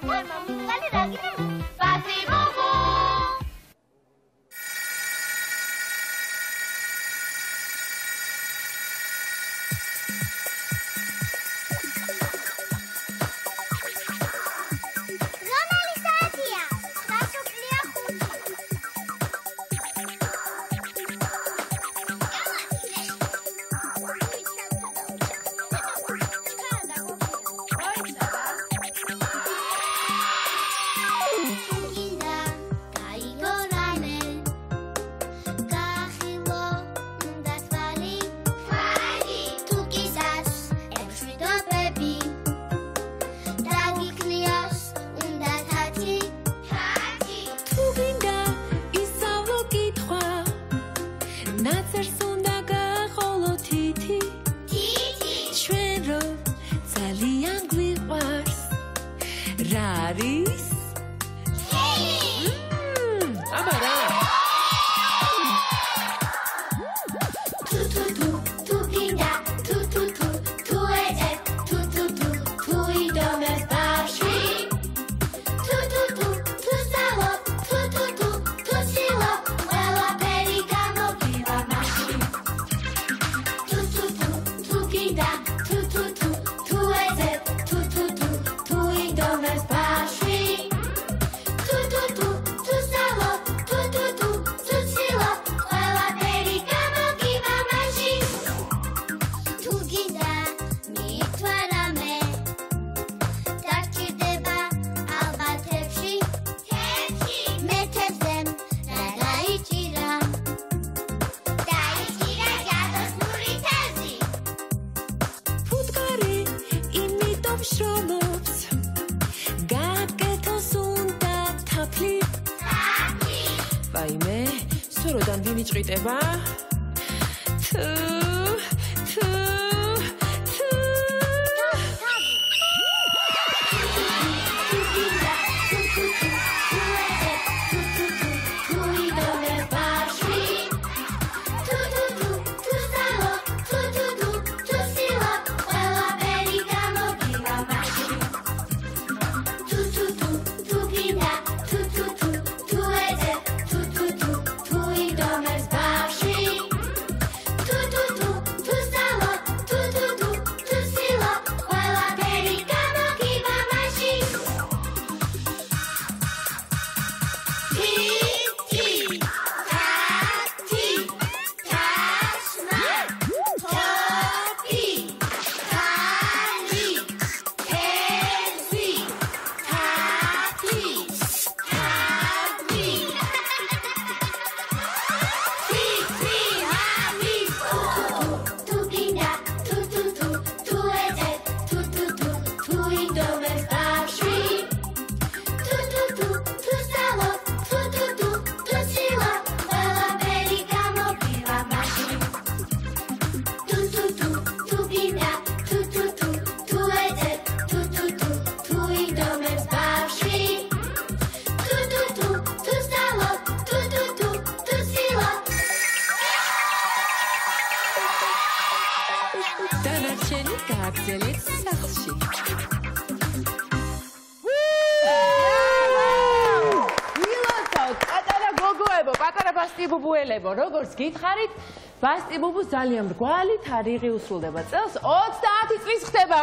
ჭიტება როგორც გითხარით, ბასტი ბუბუ ძალიან მრგვალი თარიღი უსრულდება. წელს 30 წლის ხდება.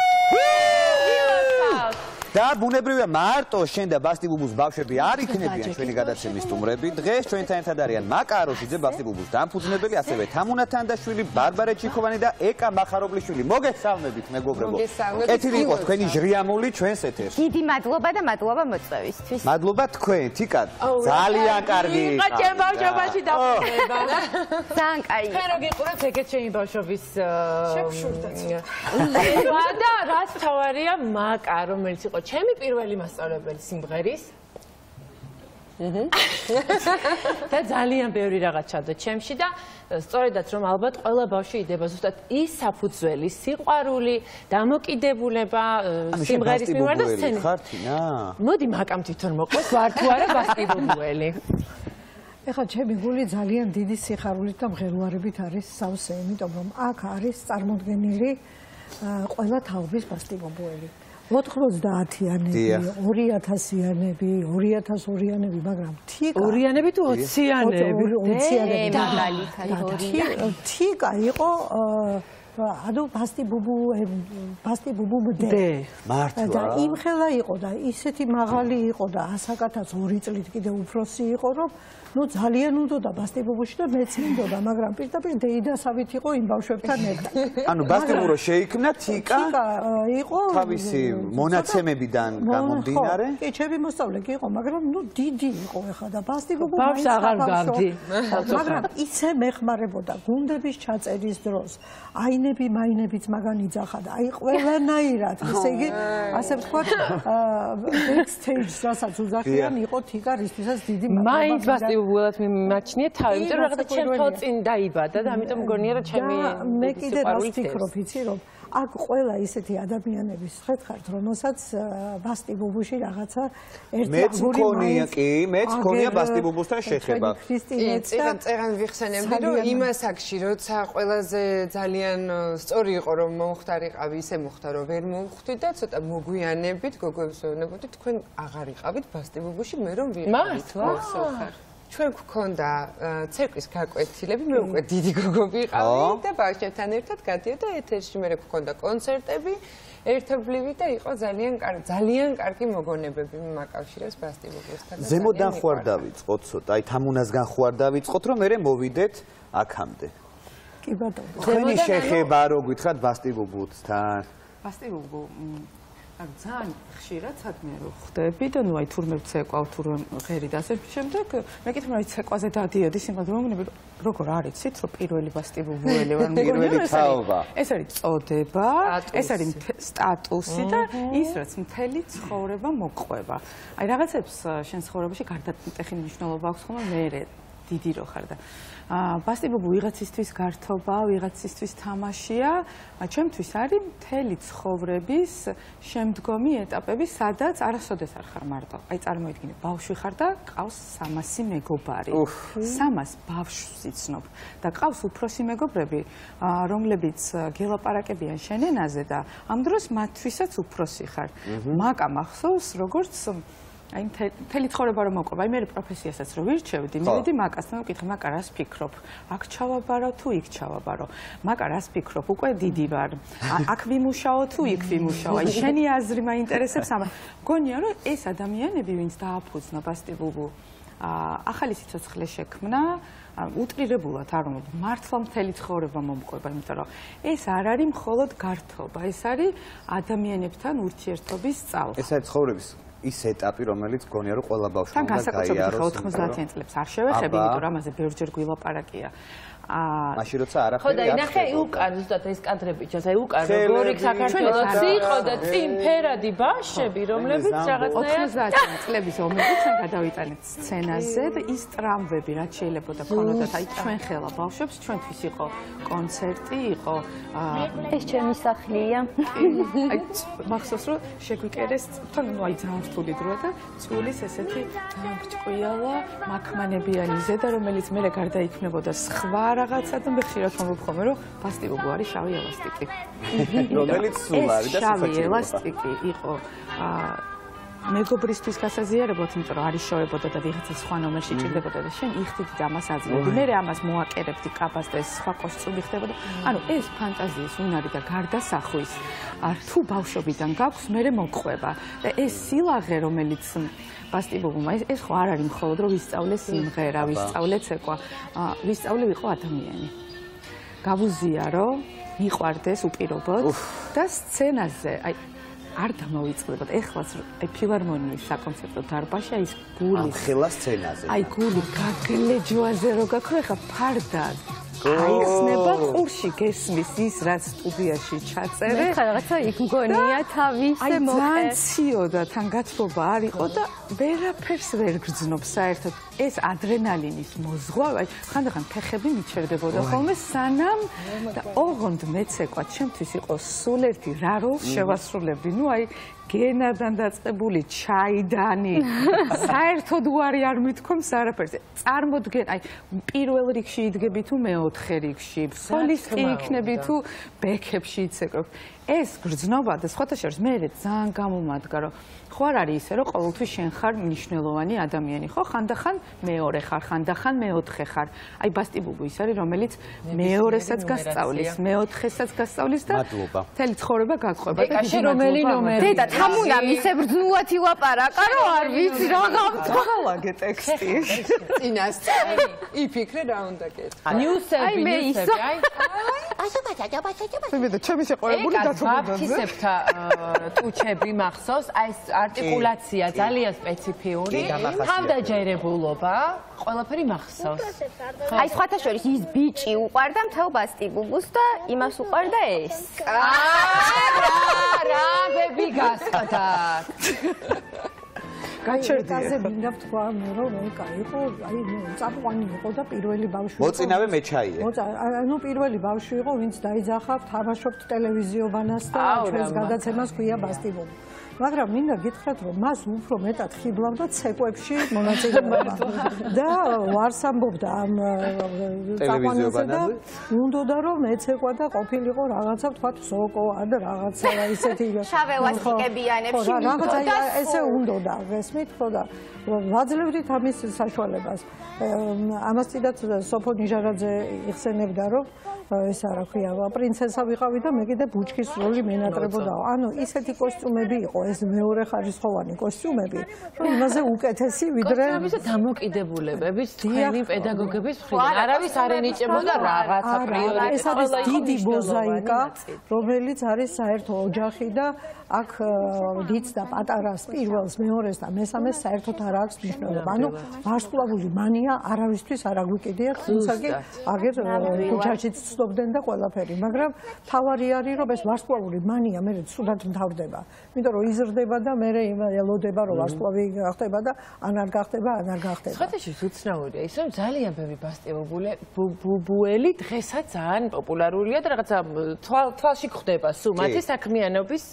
და ბუნებრივია მარტო შენ და ბასტი ბუბუს ბავშვები არ იქნებიან ჩვენი გადაცემის სტუმრები. დღეს ჩვენთან ერთად არიან მაკა აროშიძე, ბასტი ბუბუს დამფუძნებელი, ასევე თამუნა თანდაშვილი, ბარბარე ჩიქოვანი და ეკა მახარობლიშვილი. მოგესალმებით, მეგობრებო. კეთილი იყოს თქვენი ჟღიამული ჩვენს ეთერში. დიდი მადლობა და მადლობა მოწვევისთვის. მადლობა თქვენ, თიკა. ძალიან კარგი. იყა ჩემ ბავშვობაში დაფუძნება და ძალიან კაი. ხე რო გიყურებთ ეგეთ ჩემი ბავშვობის შევშურდაც. და რაც თავარია მაკა, რომელიც იყო ჩემი პირველი მასწავლებელი სიმღერის. და ძალიან ბევრი რაღაც ჩადო ჩემში და სწორედაც რომ ალბათ ყველა ბავშვი იდება ზუსტად ის საფუძველი, სიყვარული, დამოკიდებულება სიმღერის მიმართ და სცენის. მოდი მაკამ თვითონ მოყოს ვარ თუ არა ბასტი ბუბუელი. ეხლა ჩემი გული ძალიან დიდი სიხარულით და მღერუარებით არის სავსე, იმიტომ რომ აქ არის წარმოდგენილი ყველა თაობის ბასტი ბუბუელი. 90-იანები, 2000-იანები, 2002-იანები, მაგრამ თიკა 2-იანები თუ 20-იანები? 20-იანები. თიკა იყო ანუ ბასტი ბუბუმდე. მართლა. და იმხელა იყო და ისეთი მაღალი იყო და ასაკათაც 2 წლით კიდე უფროსი იყო, რომ ნუ ძალიან უნდოდა ბასტი ბუბუში და მეც მინდოდა, მაგრამ პირდაპირ დეიდასავით იყო იმ ბავშვებთან ერთად. ანუ ბასტი ბუბუ შეიქმნა თიკა იყო თავისი მონაცემებიდან გამომდინარე. კი, ჩემი მოსწავლე კი იყო, მაგრამ ნუ დიდი იყო ეხლა და ბასტი ბუბუ ბავშვს აღარ გავდი. მაგრამ ისე მეხმარებოდა გუნდების ჩაწერის დროს. აინები მაინებიც მაგან იძახა და აი ყველანაირად, ესე იგი, ასე ვთქვათ, ბექსტეიჯს რასაც უძახიან, იყო თიკა, რისთვისაც დიდი მადლობა. მაინც ბასტი ბუბუელად მიმაჩნიე თავი, იმიტომ რომ რაღაცა ჩემ თვალ წინ დაიბადა და ამიტომ მგონია რომ ჩემი მე კიდე რას ვფიქრობ, იცი რომ აქ ყველა ისეთი ადამიანების ხერხართ, რომელსაც ბასტი ბუბუში რაღაცა მეც მქონია კი, მეც მქონია ბასტი ბუბუსთან შეხება. წეღან ვიხსენებდი, რომ იმ ასაკში, როცა ყველაზე ძალიან სწორი იყო, რომ მომხდარიყავი, ისე მოხდა, რომ ვერ მომხვდი და ცოტა მოგვიანებით, გოგოებს ვეუბნებოდი, თქვენ აღარ იყავით ბასტი ბუბუში, მე რომ ვიყავით. ჩვენ გვქონდა ცეკვის გაკვეთილები, მე უკვე დიდი გოგო ვიყავი და ბავშვებთან ერთად გადიოდა ეთერში, მე გვქონდა კონცერტები, ერთობლივი და იყო ძალიან კარგი მოგონებები მაკავშირებს ბასტი ბუბუსთან. ზემოდან ხوار დავიწყოთ ცოტა, აი თამუნასგან ხوار დავიწყოთ, რომ მე მოვიდეთ აქამდე. კი ბატონო. თქვენი შეხება რო გითხრათ ბასტი ბუბუსთან? ბასტი ბუბუ ძალიან ხშირად სადმე რო ხვდები და ნუ აი თურმე ვცეკვავ თუ ღერი და ასე შემდეგ მეკითხა აი ცეკვაზე დადიოდი სიმღერა მომნები როგორ არიცით რომ პირველი ბასტი ბუბუელი ვარ პირველი თაობა ეს არის წოდება ეს არის სტატუსი და ის რაც მთელი ცხოვრება მოყვება აი რაღაცებს შენ ცხოვრებაში გარდატეხი მნიშვნელობა აქვს ხოლმე მე დიდი რო ხარ და ბასტი ბუბუ ვიღაცისთვის გართობა, ვიღაცისთვის თამაშია, ჩემთვის არის მთელი ცხოვრების შემდგომი ეტაპები, სადაც არასოდეს არ ხარ მარტო. აი წარმოიდგინე, ბავშვი ხარ და ყავს 300 მეგობარი. 300 ბავშვს იცნობ და ყავს უფროსი მეგობრები, რომლებიც გელაპარაკებიან შენ ენაზე და ამ დროს მათთვისაც უფროსი ხარ. მაკა მახსოვს, როგორც აი მთელი ცხოვრება რომ მოყვება, აი მე პროფესიასაც რო ვირჩევდი, მივიდი მაკასთან, ვკითხე, მაკა რას ფიქრობ? აქ ჩავაბარო თუ იქ ჩავაბარო? მაკა რას ფიქრობ? უკვე დიდი ვარ. აქ ვიმუშაო თუ იქ ვიმუშაო? აი შენი აზრი მაინტერესებს ამ. მგონია რომ ეს ადამიანები, ვინც დააფუძნა ბასტი ბუბუ, ახალი სიცოცხლე შექმნა, უტრირებულად არ უნდა მართლა მთელი ცხოვრება მომყვება, იმიტომ რომ ეს არ არის მხოლოდ გართობა, ეს არის ადამიანებთან ურთიერთობის სწავლა. ეს არის ცხოვრების ის ეტაპი, რომელიც გონია რომ ყველა ბავშვი უნდა გაიაროს. 90-იან წლებს არ შევეხები, იმიტომ რომ ამაზე ბევრჯერ გვილაპარაკია. მაშინ როცა არაფერი ხო და ინახე უკან ზუსტად ეს კადრები ჩას აი უკან როგორი საქართველოს იყო და წინ ფერადი ბავშვები რომლებიც რაღაცნაირად 90-იან წლების ომებში ჩვენ გადავიტანეთ სცენაზე და ის ტრამვები რაც შეიძლება და ქონოდათ აი ჩვენ ხელა ბავშვებს ჩვენთვის იყო კონცერტი იყო ეს ჩემი სახლია აი მახსოვს რომ შეგვიკერეს თან ნუ აი ძალიან რთული დროა და წულის ესეთი ბრჭყვიალა მაქმანებიანი ზედა რომელიც მე გარდაიქმნებოდა სხვა რაღაცა და მე ხშირად მომხმობ რომ ბასტი ბუბუ არის შავი ელასტიკი. რომელიც სულ არის და შავი ელასტიკი იყო მეგობრისთვის გასაზიარებლად, იმიტომ რომ არის შოვებოდა და ვიღაცა სხვა ნომერში ჭირდებოდა და შენ იხდიდი და ამას აძლევდი. მე ამას მოაკერებდი კაბას და ეს სხვა კოსტუმი ხდებოდა. ანუ ეს ფანტაზიის უნარი და გარდასახვის თუ ბავშვობიდან გაქვს, მე მოყვება. და ეს სილაღე, რომელიც ბასტი ბუბუმა ეს ხო არ არის მხოლოდ რომ ვისწავლე სიმღერა, ვისწავლე ცეკვა, ვისწავლე ვიყო ადამიანი. გავუზიარო, მიყვარდეს უპირობოდ და სცენაზე, აი არ დამოვიწყდებოდ. ეხლაც აი ფილარმონიის საკონცერტო დარბაზში აი ეს გული ხელა სცენაზე. აი გული გაგლეჯვაზე რო გაქრო, ეხა ფარდა აიხსნება ყურში გესმის ის რაც სტუდიაში ჩაწერე. მე რაღაცა იქ მგონია თავისე მოყე. ძალიან ციოდა თან გათბობა არ იყო და ვერაფერს ვერ გრძნობ საერთოდ. ეს ადრენალინის მოზღვა, ხანდახან ფეხები მიჩერდებოდა ხოლმე სანამ და ოღონდ მეცეკვა ჩემთვის იყო სულ ერთი რა როლს შევასრულებდი. ნუ აი გენადან დაწყებული ჩაიდანი საერთოდ უარი არ მithkoms არაფერს. წარმოდგენ, აი პირველ რიგში იდგები თუ მეოთხე რიგში, სოლისტი იქნები თუ ბექებში იცეკვებ. ეს გრძნობა და სხვათა შორის მე ძალიან გამომადგა რომ ხო არ არის ისე რომ ყოველთვის შენ ხარ მნიშვნელოვანი ადამიანი ხო ხანდახან მეორე ხარ ხანდახან მეოთხე ხარ აი ბასტიბუბუ ის არის რომელიც მეორესაც გასწავლის მეოთხესაც გასწავლის და მთელი ცხოვრება გაგყვება და კაში რომელი ნომერი დედა თამუნა ისე ბრძნულად ილაპარაკა რომ არ ვიცი რა გავთვალაგე ტექსტი წინასწარი იფიქრე რა უნდა კეთო ნიუსები მე და ჩემი შეყვარებული დათმობაზე ბაფთისებრთა ტუჩები მახსოვს აი ეს არტიკულაცია ძალიან სპეციფიური თავდაჯერებულობა ყველაფერი მახსოვს აი სხვათა შორის ის ბიჭი უყვარდა მთელ ბასტიბუბუს და იმას უყვარდა ეს რა ბები გასყდა გაჩერდაზე მინდა ვთქვა რომ ეკა იყო აი წამყვანი იყო და პირველი ბავშვი იყო მოწინავე მეჩაიე ანუ პირველი ბავშვი იყო ვინც დაიძახავ თამაშობთ ტელევიზიობანას და ჩვენს გადაცემას ქვია ბასტიბუბუ მაგრამ მინდა გითხრათ რომ მას უფრო მეტად ხიბლავდა ცეკვებში მონაწილეობა და ვარს ამბობდა ამ წამყვანაზე და უნდოდა რომ ეცეკვა და ყოფილიყო რაღაცა ვთქვათ სოკო ან რაღაცა ისეთი შავე ლასტიკებიანებში რაღაცა ესე უნდოდა გესმით ხო და ვაძლევდით ამის საშუალებას ამასთანაც სოფო ნიჟარაძე იხსენებდა რომ ეს რა ქვია პრინცესა ვიყავი და მე კიდე ბუჩქის როლი მენატრებოდა ანუ ისეთი კოსტიუმები იყო ეს მეორე ხარისხოვანი კოსტიუმები რომ იმაზე უკეთესი ვიდრე დამოკიდებულებების თქვენი პედაგოგების მხრიდან არავის არ ენიჭებოდა რაღაცა პრიორიტეტი ეს არის დიდი მოზაიკა რომელიც არის საერთო ოჯახი და აქ დიდს და პატარას პირველს მეორეს და მესამეს საერთოდ არ აქვს მნიშვნელობა ანუ ვარსკვლავური მანია არავისთვის არ აგვიკიდია თუმცა კი აგერ ქუჩაშიც ცნობდნენ და ყველაფერი მაგრამ თავარი არის რომ ეს ვარსკვლავური მანია მე ცუდად მთავრდება იმიტომ რომ იზრდება და მე ელოდება რომ ვარსკვლავი გახდება და ან არ გახდება ან არ გახდება სხვათაშორის უცნაურია ის რომ ძალიან ბევრი ბასტიბუბუელი დღესაც ძალიან პოპულარულია და რაღაცა თვალში გვხდება სულ მათი საქმიანობის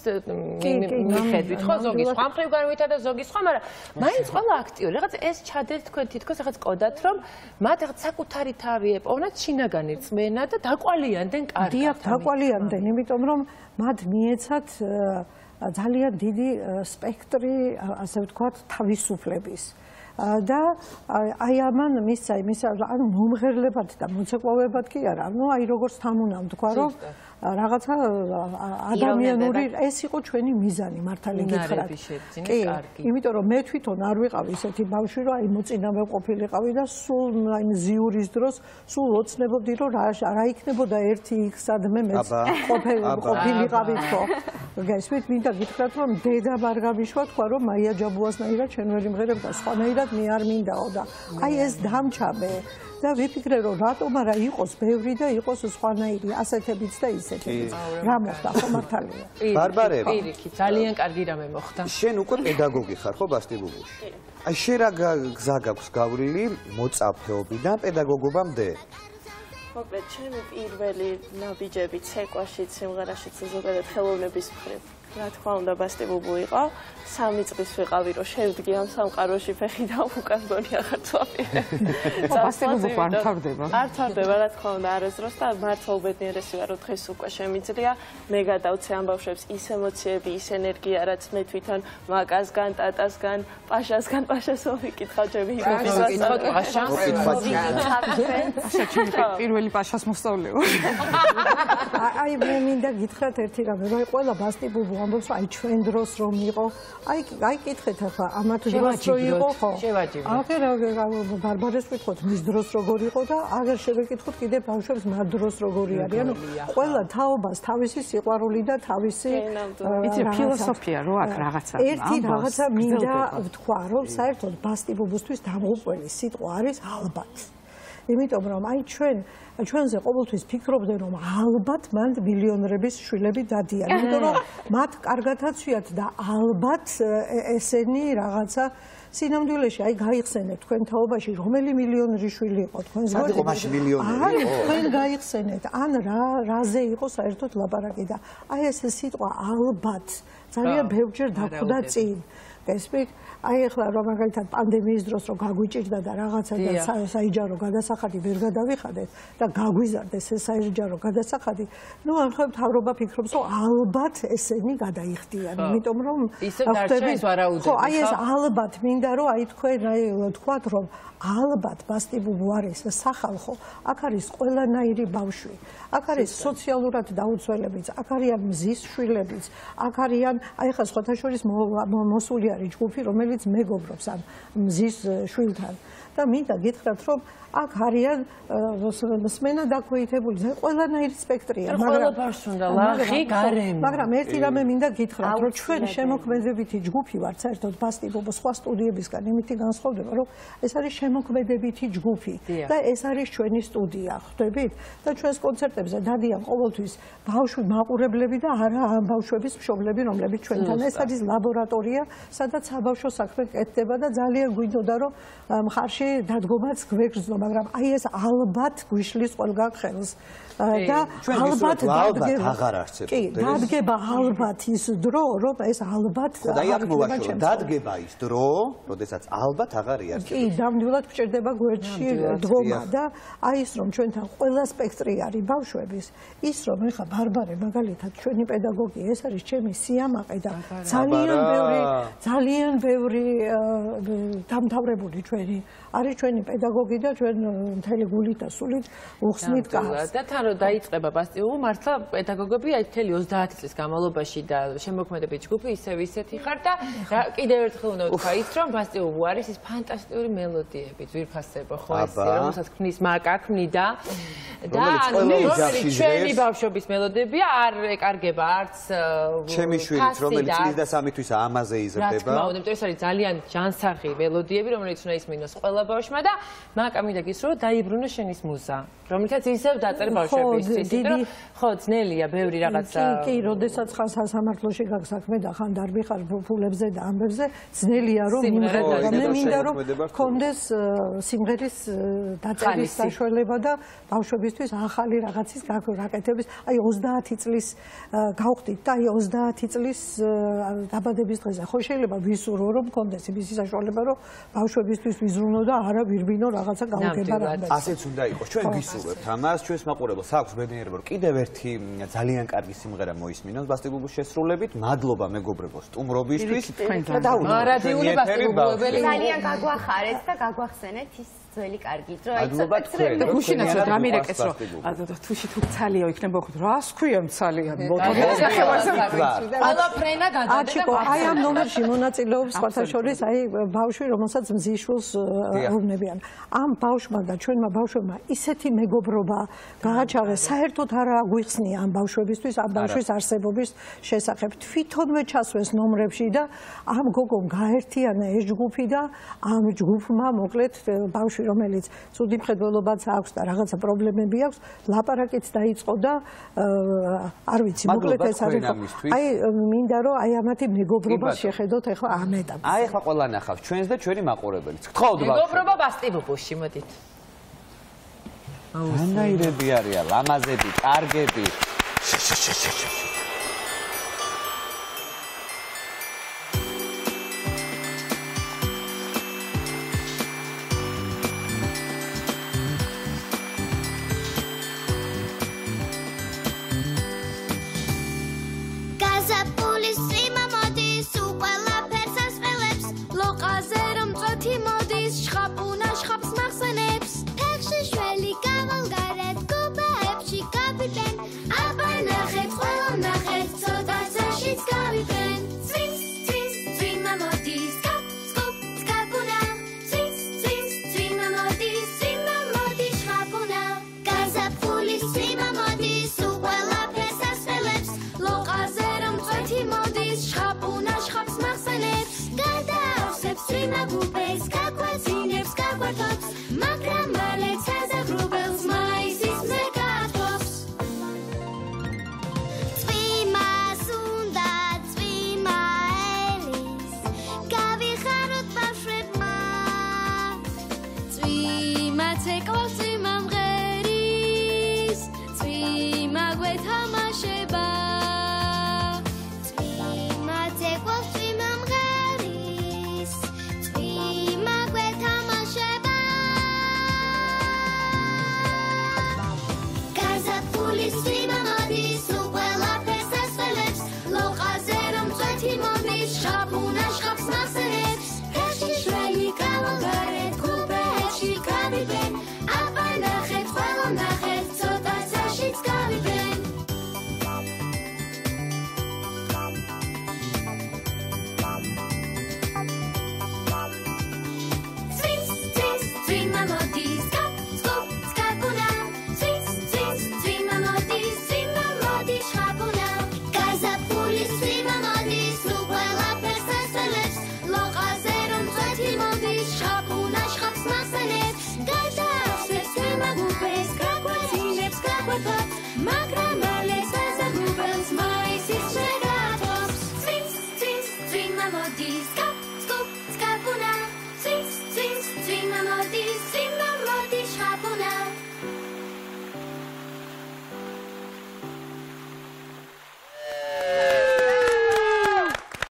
მიხედვით ხო ზოგი სხვა მხრივ განვითარდა და ზოგი სხვა მაგრამ მაინც ყველა აქტიური რაღაც ეს ჩადეთ თქვენ თითქოს რაღაც ყოდათ რომ მათ რაღაც საკუთარი თავი ეპოვნათ შინაგანი რწმენა და დაკვალიანდნენ კარგად დიახ დაკვალიანდნენ იმიტომ რომ მათ მიეცათ ძალიან დიდი სპექტრი ასე ვთქვათ თავისუფლების და აი ამან მისცა იმის ანუ მომღერლებად და მოცეკვავებად კი არა ну აი როგორც თამუნა ვთქვა რომ რაღაცა ადამიანური ეს იყო ჩვენი მიზანი მართალი გითხრათ კი იმიტომ რომ მე თვითონ არ ვიყავი ისეთი ბავშვი რომ აი მოწინავე ყოფილიყავი და სულ აი ზიურის დროს სულ ოცნებობდი რომ რა იქნებოდა 1x-ად მეც ყოფილიყავი ხო გესმით მინდა გითხრათ რომ დედა მარგაბიშვა თქვა რომ მაია ჯაბუასნაირად ჩვენ ვერ იმღერებ და სხვანაირად მე არ მინდაო და აი ეს დამჩაბე და ვიფიქრე რომ რატომ არა იყოს ბევრი და იყოს სხვანაირი ასეთებიც და ისეთებიც რა მოხდა ხო მართალია ბარბარე პირიქით ძალიან კარგი რამე მოხდა შენ უკვე პედაგოგი ხარ ხო ბასტიბუბუში აი შენ რა გზა გაქვს გავლილი მოწაფეობიდან პედაგოგობამდე მოკლედ ჩემი პირველი ნაბიჯები ცეკვაშიც სიმღერაშიც ზოგადად ხელოვნების მხრივ რა თქმა უნდა ბასტიბუბუ იყო 3 წლის ვიყავი რომ შევდგი ამ სამყაროში ფეხი და უკან გონი აღარ წვაპირე ბასტიბუბუ არ მთავრდება არ მთავრდება რა თქმა უნდა არასდროს და მართლა უბედნიერესი ვარ რომ დღეს უკვე შემიძლია მე გადავცე ამ ბავშვებს ის ემოციები ის ენერგია რაც მე თვითონ მაკასგან ტატასგან პაშასგან პაშას ვიკითხავ ჩემი პირველი პაშას მოსწავლეო აი მე მინდა გითხრათ ერთი რამე რომ ყველა ბასტიბუბუ ამბობს რომ აი ჩვენ დროს რომ იყო აი კითხეთ ახლა ამათ დროს რო იყო ხო აგერ ბარბარეს ვკითხოთ მის დროს როგორ იყო და აგერ შევეკითხოთ კიდე ბავშვებს მათ დროს როგორი არის ანუ ყველა თაობას თავისი სიყვარული და თავისი იცი ფილოსოფია რო აქ რაღაცა ერთი რაღაცა მინდა ვთქვა რომ საერთოდ ბასტიბუბუსთვის დამღუპველი სიტყვა არის ალბათ იმიტომ რომ აი ჩვენზე ყოველთვის ფიქრობდნენ რომ ალბათ მან მილიონერების შვილები დადიან იმიტომ რომ მათ კარგად აცვიათ და ალბათ ესენი რაღაცა სინამდვილეში აი გაიხსენეთ თქვენ თაობაში რომელი მილიონერი შვილი იყო თქვენს გვერდზე სად იყო მაშინ მილიონერი იყო თქვენ გაიხსენეთ ან რაზე იყო საერთოდ ლაპარაკი და აი ეს სიტყვა ალბათ ძალიან ბევრჯერ დახვდა წინ. გესმით? აი ახლა რომ მაგალითად პანდემიის დროს რომ გაგვიჭირდა და რაღაცა და საიჯარო გადასახადი ვერ გადავიხადეთ და გაგვიზარდეს ეს საიჯარო გადასახადი, ნუ ახლა მთავრობა ფიქრობს, რომ ალბათ ესენი გადაიხდიან, იმიტომ რომ ისე დარჩა ეს ვარაუდები. ხო, აი ეს ალბათ მინდა რომ აი თქვათ რომ ალბათ ბასტიბუბუ არის სახალხო, აქ არის ყველანაირი ბავშვი, აქ არის სოციალურად დაუცველებიც, აქ არიან მზის შვილებიც, აქ არიან აი ხა სხვათა შორის მოსული არის ჯგუფი, რომელიც მეგობრობს ამ მზის შვილთან და მინდა გითხრათ რომ აქ არიან მსმენა დაქვეითებული ყველანაირი სპექტრია, მაგრამ ერთი რამე მინდა გითხრათ, რომ ჩვენ შემოქმედებითი ჯგუფი ვართ, საერთოდ ბასტიბუბუ სხვა სტუდიებისგან იმითი განსხვავდება, რომ ეს არის შემოქმედებითი ჯგუფი და ეს არის ჩვენი სტუდია, ხვდებით? და ჩვენს კონცერტებზე დადიან ყოველთვის ბავშვი მაყურებლები და არა ამ ბავშვების მშობლები, რომლებიც ჩვენთან ეს არის ლაბორატორია, სადაც საბავშვო საქმე კეთდება და ძალიან გვინდოდა რომ მხარში დადგომაც გვეგრძნო, მაგრამ აი ეს ალბათ გვიშლის ყველგან ხელს და ალბათ დადგება ალბათ ის დრო, რომ ეს ალბათ დადგება ის დრო, როდესაც ალბათ აღარ იარსებობს. კი, ნამდვილად გვჭირდება გვერდში დგომა და აი ის რომ ჩვენთან ყველა სპექტრი არის ბავშვების, ის რომ ეხა ბარბარე მაგალითად ჩვენი პედაგოგი, ეს არის ჩემი სიამაყე და ძალიან ბევრი დამთავრებული ჩვენი არის ჩვენი პედაგოგი და ჩვენ მთელი გულით და სულით უხსნით კაცს. და თან რომ დაიწყება ბასტიბუბუ, მართლა პედაგოგები აი მთელი 30 წლის განმავლობაში და შემოქმედებით ჯგუფი ისეთი ხარ და კიდევ ერთხელ უნდა ვთქვა ის რომ ბასტიბუბუ არის ის ფანტასტიკური მელოდიები, ძვირფასება ხო ეს, რომელსაც ქმნის მაკა ქმნიდა და რომელიც ჩვენი ბავშვობის მელოდიებია, არ ეკარგება არც ჩემი შვილიც, რომელიც წლის და 3 თვის ამაზე იზრდება. რა თქმა უნდა, ეს არის ძალიან ჯანსაღი მელოდიები, რომელიც უნდა ისმინოს ყველა ბავშვმა და მაკა მინდა გისურვო დაიბრუნო შენის მუზა, რომელთაც ისევ დაწერა ბავშვებისთვის, იმიტომ რომ ხო ძნელია ბევრი რაღაცა. კი, როდესაც ხან სასამართლოში გაგსაქმე და ხან დარბი ხარ ფულებზე და ამბებზე, ძნელია რომ იმღერა და მე მინდა რომ გქონდეს სიმღერის დაწერის საშუალება და ბავშვებისთვის ახალი რაღაცის გაკეთების, აი 30 წლის გავხდით და აი 30 წლის დაბადების დღეზე ხო შეიძლება ვისურვო რომ გქონდეს იმის საშუალება რომ ბავშვებისთვის ვიზრუნო და არა ვირბინო რაღაცა გაუგება რამეს. ასეც უნდა იყოს. ჩვენ გისურვებთ ამას, ჩვენს მაყურებელს აქვს ბედნიერება რომ კიდევ ერთი ძალიან კარგი სიმღერა მოისმინოს ბასტიბუბუს შესრულებით. მადლობა მეგობრებო სტუმრობისთვის და მარადიული ბასტიბუბუებელი ძალიან გაგვახარეთ და გაგვახსენეთ ის ძველი კარგი დრო. გუშინაც რა მირეკეს რომ თუში თუ ცალიო იქნება ხო რას ქვია ცალიან ყველა ფრენა გადადება. აი ამ ნომერში მონაწილეობს სხვათა შორის აი ბავშვი რომელსაც მზიშვილს ეუბნებიან. ამ ბავშვმა და ჩვენმა ბავშვებმა ისეთი მეგობრობა გააჩაღეს, საერთოდ არ აგვიხსნია ამ ბავშვებისთვის, ამ ბავშვის არსებობის შესახებ. თვითონვე ჩასვეს ნომრებში და ამ გოგომ გაერთიანა ეს ჯგუფი და ამ ჯგუფმა მოკლედ ბავშვი რომელიც ცუდი მხედველობაც აქვს და რაღაცა პრობლემები აქვს, ლაპარაკიც დაიწყო და არ ვიცი, მოკლედ ეს არის. აი მინდა რომ აი ამათი მეგობრობა შეხედოთ ახლა ამ ეტაპზე. აი ახლა ყველა ნახავს ჩვენს და ჩვენი მაყურებელიც. გთხოვთ ბავშვები. მეგობრობა ბასტიბუბუში, მოდით. ანაირები არიან, ლამაზები, კარგები. Აბა ნახეთ, ყველა ნახეთ, ცოტა საშიც გავიყენ.